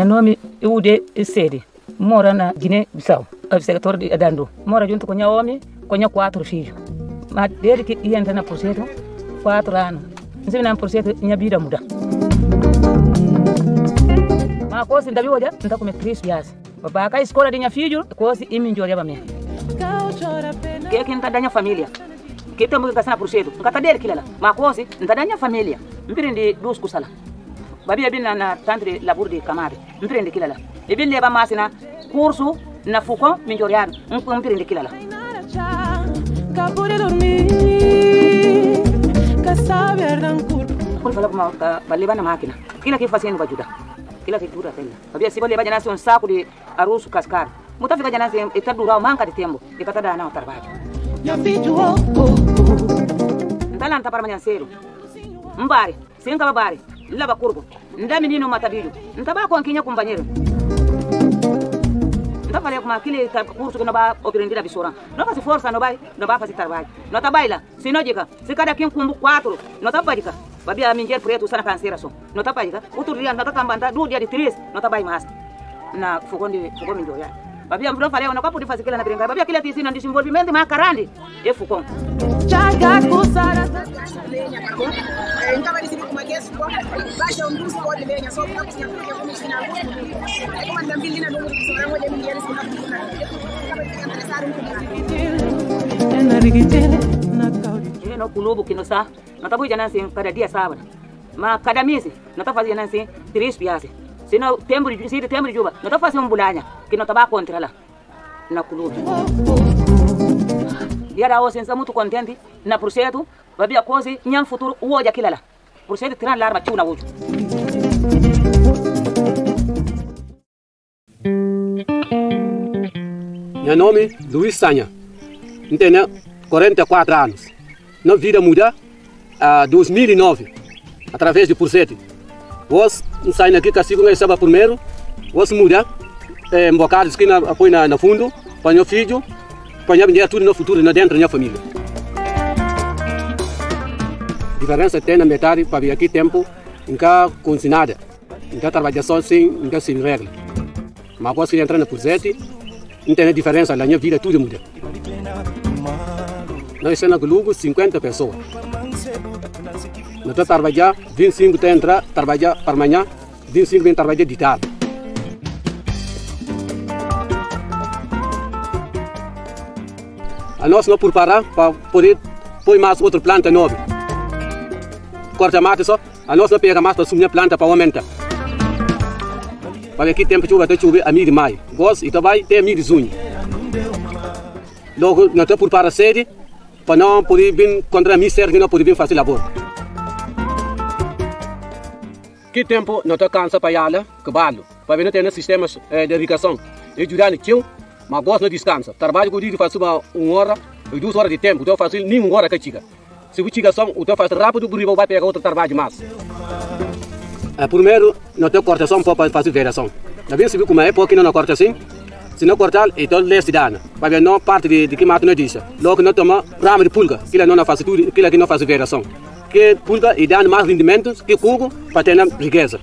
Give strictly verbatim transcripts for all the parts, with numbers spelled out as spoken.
Minha nome é Ude Sede. Mora na Guiné-Bissau, no sector de Adando. Mora junto com minha homem, com minha quatro filhos. Mas desde que ia entrar na projeto, quatro anos. Não sei na projeto, minha vida muda. Mas a coisa ainda viu, não está com três viagens. Para a escola de minha filha, a coisa é melhor para mim. Que é que não está da minha família? Que temos que gastar na projeto? Não está dele que lá. Mas a coisa não está da minha família. Não prende duas coisas lá. Babia bin na tanto de labor de camada. Não prende que lá. E bin leva mais na curso na Fucon, melhorar. Não prende que lá. Quando fala como para levar na máquina, aquilo que fazendo vai ajudar. Aquilo que dura tela. Havia se levar já um saco de arroz cascar. Muita fica já nasce está durar manca de tempo. E para dar não trabalho. Então lá não tá para amanhã cedo. Mbare, sem cabare, lava curvo. Não menino mata vídeo. Não tá com quem é companheiro. Não falei com aquele curso que não vai aprender a visora. Não faz força, não vai, não vai fazer trabalho. Não tá baila, se não diga, se cada quem com quatro, não tá para dica. Vai a minha preto está na canseira só. Não tá para dica. Outro dia não tá cambanda, dois dias de três, não tá para mais. Na fogão de fogão de joia. Vai não falei, não pode fazer aquilo na brincadeira. Vai aquele que ensina desenvolvimento mais carande. É fogão. Então vai decidir como é que é isso, baixa um dos pode lenha só para você aprender como ensinar alguns é como andar bilhina do mundo que só olha milhares de coisas é no clube que não está não está fazendo assim cada dia sábado mas cada mês não está fazendo assim três viagens se não tempo de se tempo de chuva não está fazendo um bulanha que não está para contra lá na clube dia da hoje estamos muito contente na projeto vai vir a coisa em um futuro hoje aquilo lá projeto tirar larva tio na hoje. Meu nome é Luiz Sanha, tenho quarenta e quatro anos. Minha vida muda em dois mil e nove, através do projeto. Hoje, saio aqui, castigo não estava primeiro. Hoje muda, um bocado de esquina apoio na, na fundo, para meu filho, para minha dinheiro tudo no futuro, dentro da minha família. A diferença tem na metade, para vir aqui tempo, nunca com nada. Nunca trabalha só assim, nunca sem regra. Mas agora se entrar no projeto, não tem diferença, na minha vida tudo muda. Nós estamos no grupo cinquenta pessoas. Nós estamos trabalhando, vinte e cinco tem entrar, trabalhar para amanhã, vinte e cinco vem trabalhar de tarde. A nós não preparar para poder pôr mais outra planta nova. Corta mata só, a nós não pega mais para assumir a planta para aumentar. Para aqui tempo chuva até chover a mês de maio. Gosto e também tem a mês de junho. Logo, nós estamos preparando a sede para não poder vir contra a miséria que não poder vir fazer labor. Que tempo nós estamos cansados para ir que balo, para ver não ter sistemas eh, de irrigação. Eu ajudar no tio, mas gosto não descansa. Trabalho com o dia faz uma hora e duas horas de tempo, então faço nem uma hora que chega. Se o chega só, então faz rápido, o vai pegar outro trabalho mais. É, primeiro, não tem cortação para fazer variação. Já viu se viu como é, porque não corta assim. Se não cortar, então leste dana. Para ver não parte de, de que mata não diz. Logo não toma ramo de pulga, que não faz tudo, que que não faz variação. Que pulga e dá mais rendimentos que cuco para ter riqueza.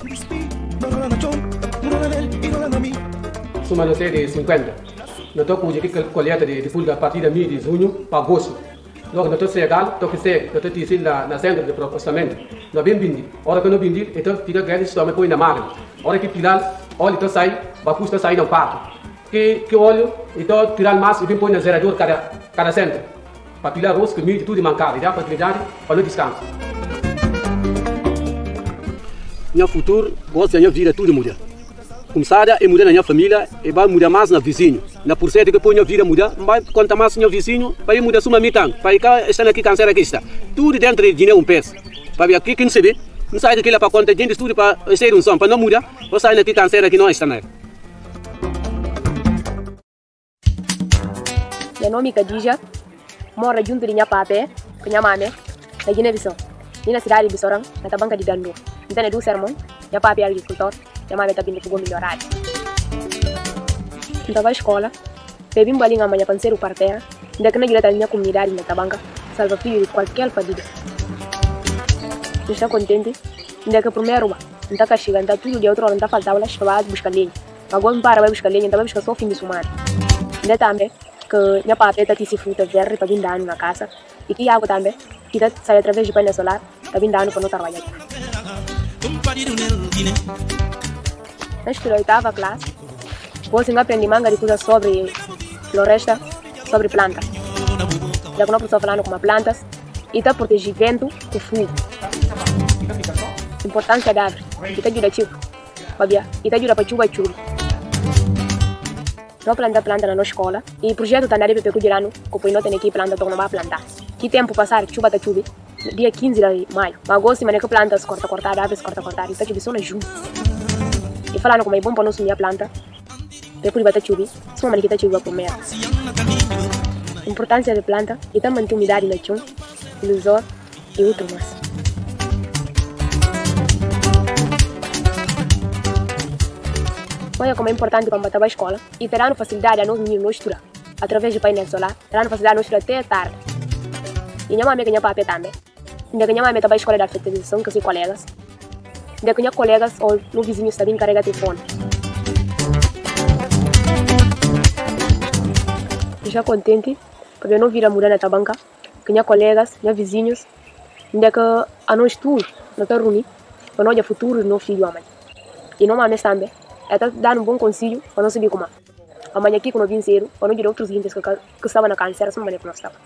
Suma de de cinquenta. Não estou com a colheita de, de pulga a partir de mês de junho para agosto. Logo, não estou chegando, estou que ser, estou te na, na centro de processamento. Não vem vender. Hora que não vender, então fica grande, só me põe na máquina. Hora que tirar, óleo então sai, a custa sai no pato. Que que óleo, então tirar mais e vem põe na gerador cada cada centro. Para tirar arroz, comida, tudo mancado, e dá para atividade, para não descanso. Meu futuro, gosto da minha vida, tudo muda. Começar a mudar na minha família e vai mudar mais na vizinho. Na porcenta que põe a vida mudar, vai contar mais no vizinho, vai mudar sua mitang. Para cá, está aqui, câncer aqui está. Tudo dentro de dinheiro um peso. Para ver aqui, quem se vê, não sai daquilo para contar gente, tudo para ser um som, para não mudar, ou sai daqui, câncer aqui não está nada. Meu nome é Khadija, moro junto de minha papai, com minha mãe, na Guiné-Bissau. E na cidade de Bissorang, na Tabanca de Dando. Então é do sermão, minha papai é agricultor. Minha mãe está vindo para o melhorado. Então vai à escola, bebi um balinho amanhã para ser o parteira, ainda que não direto à minha comunidade na Tabanca, salva filho de qualquer fadiga. Estou contente, ainda que primeiro Então cá chega, então tudo dia outra hora, então faltava, elas vai buscar lenha. Agora me para, vai buscar lenha, então vai buscar só o fim de semana. Ainda também, que minha papai está se fruta verde para vir dando na casa. E que água também, que sai através de painel solar, para vir dando para não trabalhar. Na escola oitava classe, você aprende manga de coisas sobre floresta, sobre plantas. Já que não estou falando com plantas, e está proteger vento com fogo. Importância da árvore, e está ajuda tipo, e está ajuda para chuva e chuva. Não planta planta na nossa escola, e o projeto está na área para cuidar no que não tem aqui planta, então não vai plantar. Que tempo passar, chuva está chuva, dia quinze de maio. Mas agosto, mas que plantas corta cortar, árvores corta cortar, e está chuva só na junho. E falando como é bom para não sumir a planta, para cuidar da chuva, só uma manita chuva por mês. Importância da planta, e também manter umidade na chão, ilusor e outro mais. Olha como é importante quando bater a escola e terá facilidade a nós meninos não estudar. Através do painel solar, terá facilidade a não estudar até tarde. E minha mãe que minha papai também. Ainda que minha mãe estava à escola da alfabetização com seus colegas. Ainda que minha colegas ou no vizinho estavam carregando telefone. Eu já contente porque eu não vira mudar na tabanca. Que minha colegas, minha vizinhos, ainda que a nós tudo, não está reunido, para nós é futuro do nosso filho e mãe. E não mais também. Está dando um bom conselho para não subir como a. Amanhã aqui, quando eu vim cedo, para não vir outros índios que, que estavam na câncer, essa maneira que nós estávamos.